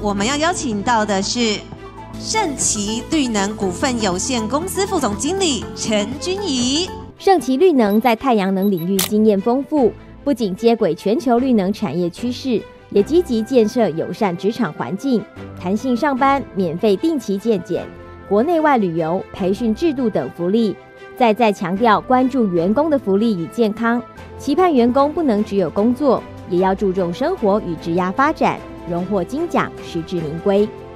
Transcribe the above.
我们要邀请到的是盛奇绿能股份有限公司副总经理陈君怡。 盛奇绿能在太阳能领域经验丰富，不仅接轨全球绿能产业趋势，也积极建设友善职场环境、弹性上班、免费定期健检、国内外旅游、培训制度等福利，再强调关注员工的福利与健康，期盼员工不能只有工作，也要注重生活与职涯发展，荣获金奖，实至名归。